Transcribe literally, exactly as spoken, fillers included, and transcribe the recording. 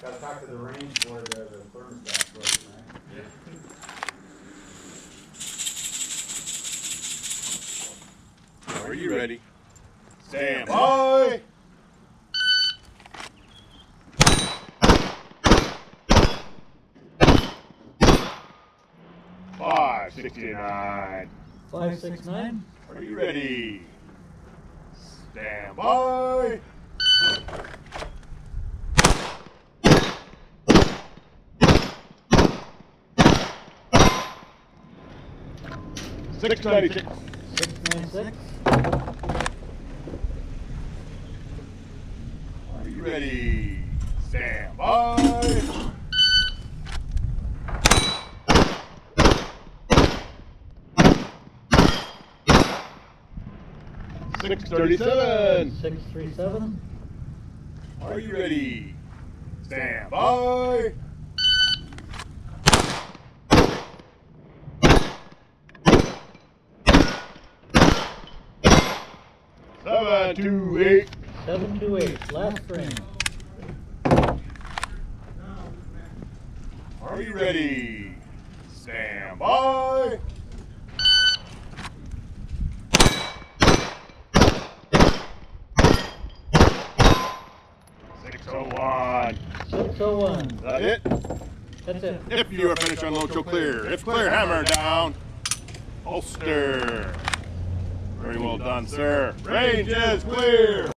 Gotta talk to the range where the, the thermostat's broken, right? Yeah. Are you ready? Stand by! Five sixty-nine. Five six nine. Are you ready? Stand by! Six ninety six. Six nine six. Are you ready? Stand by! Six thirty-seven. Six three seven. Are you ready? Stand by! Seven two eight. Seven two eight. Last frame. Are you ready? Stand by! Six oh one. Six oh one. Is that it? That's it. If you are finished, unload, show clear. If clear, hammer down. Holster. Very well done, sir. Range is clear.